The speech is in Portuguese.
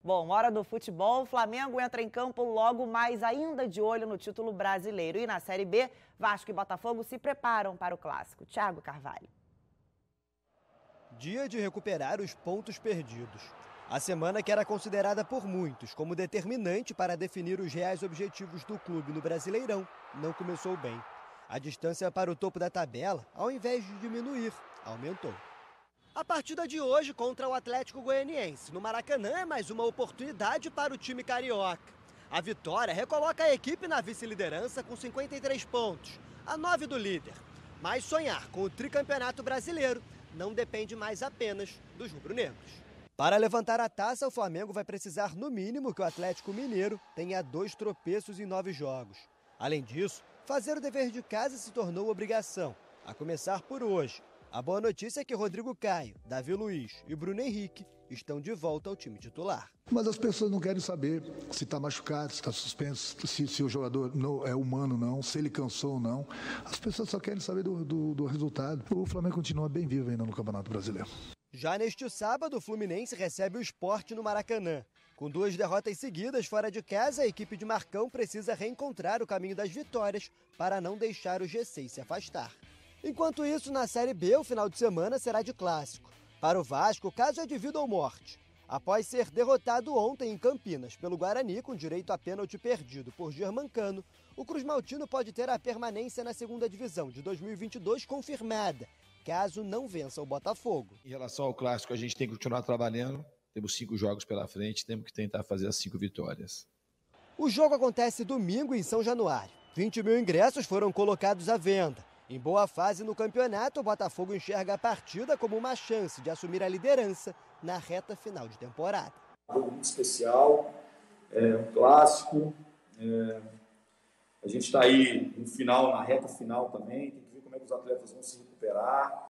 Bom, hora do futebol, o Flamengo entra em campo logo mais, ainda de olho no título brasileiro. E na Série B, Vasco e Botafogo se preparam para o clássico. Thiago Carvalho. Dia de recuperar os pontos perdidos. A semana que era considerada por muitos como determinante para definir os reais objetivos do clube no Brasileirão, não começou bem. A distância para o topo da tabela, ao invés de diminuir, aumentou. A partida de hoje contra o Atlético Goianiense no Maracanã é mais uma oportunidade para o time carioca. A vitória recoloca a equipe na vice-liderança com 53 pontos, a 9 do líder. Mas sonhar com o tricampeonato brasileiro não depende mais apenas dos rubro-negros. Para levantar a taça, o Flamengo vai precisar, no mínimo, que o Atlético Mineiro tenha 2 tropeços em 9 jogos. Além disso, fazer o dever de casa se tornou obrigação, a começar por hoje. A boa notícia é que Rodrigo Caio, Davi Luiz e Bruno Henrique estão de volta ao time titular. Mas as pessoas não querem saber se está machucado, se está suspenso, se o jogador não é humano ou não, se ele cansou ou não. As pessoas só querem saber do resultado. O Flamengo continua bem vivo ainda no Campeonato Brasileiro. Já neste sábado, o Fluminense recebe o Sport no Maracanã. Com 2 derrotas seguidas fora de casa, a equipe de Marcão precisa reencontrar o caminho das vitórias para não deixar o G6 se afastar. Enquanto isso, na Série B, o final de semana será de clássico. Para o Vasco, o caso é de vida ou morte. Após ser derrotado ontem em Campinas pelo Guarani, com direito a pênalti perdido por Germancano, o Cruz Maltino pode ter a permanência na segunda divisão de 2022 confirmada, caso não vença o Botafogo. Em relação ao clássico, a gente tem que continuar trabalhando. Temos 5 jogos pela frente, temos que tentar fazer as 5 vitórias. O jogo acontece domingo em São Januário. 20 mil ingressos foram colocados à venda. Em boa fase no campeonato, o Botafogo enxerga a partida como uma chance de assumir a liderança na reta final de temporada. Um jogo muito especial, um clássico. A gente está aí no final, na reta final também. Tem que ver como é que os atletas vão se recuperar.